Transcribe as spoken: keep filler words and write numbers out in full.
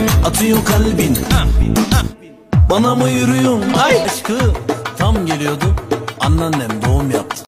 atıyor kalbin. Bana mı yürüyorsun ay aşkım? Tam geliyordu, anneannem doğum yaptı.